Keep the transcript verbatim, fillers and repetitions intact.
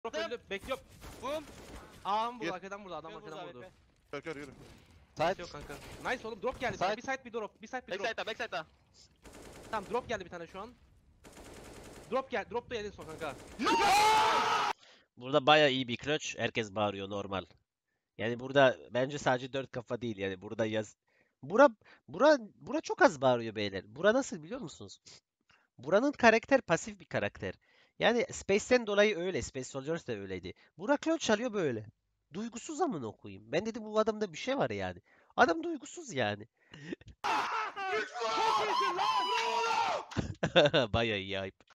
Drop öldü. Bekliyorum. Bum. Ağam vurdu Gir. arkadan vurdu. Adam Yıldız arkadan A W vurdu. P. Kör kör yürü. Side. Yok kanka. Nice oğlum, drop geldi. Side. Bir side bir drop. Bir side bir drop. Backside'da backside'da. Tamam, drop geldi bir tane şu an. Drop gel. Drop da yedin son kanka. Burada baya iyi bir clutch. Herkes bağırıyor normal. Yani burada bence sadece dört kafa değil yani burada yaz. Bura bura bura çok az bağırıyor beyler. Bura nasıl biliyor musunuz? Buranın karakter pasif bir karakter. Yani Space'ten dolayı öyle. Space Soldiers de öyleydi. Bura clutch çalıyor böyle. Duygusuz amına koyayım. Ben dedim bu adamda bir şey var yani. Adam duygusuz yani. Baya iyi ayıp.